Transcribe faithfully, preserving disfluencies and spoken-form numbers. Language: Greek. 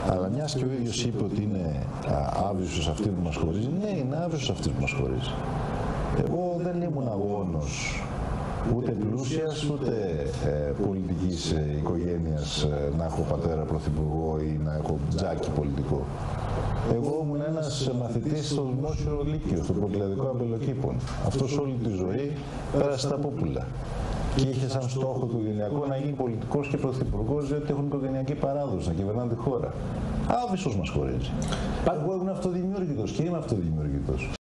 Αλλά μιας και ο ίδιος είπε ότι είναι άβυσσος αυτή που μας χωρίζει, ναι, είναι άβυσσος αυτή που μας χωρίζει. Εγώ δεν ήμουν αγώνος ούτε πλούσιας, ούτε ε, πολιτικής ε, οικογένειας ε, να έχω πατέρα πρωθυπουργό ή να έχω τζάκι πολιτικό. Εγώ ήμουν ένας μαθητής στο δημόσιο λύκειο, στο προκλαδικό αμπελοκήπων. Αυτός όλη τη ζωή πέρασε στα πούπουλα. Και είχε σαν στόχο του οικογενειακό να γίνει πολιτικός και πρωθυπουργός, διότι έχουν οικογενειακή παράδοση να κυβερνάνε τη χώρα. Άβυσσος μας χωρίζει. Εγώ ήμουν αυτοδημιούργητος και είμαι αυτοδημιούργητος.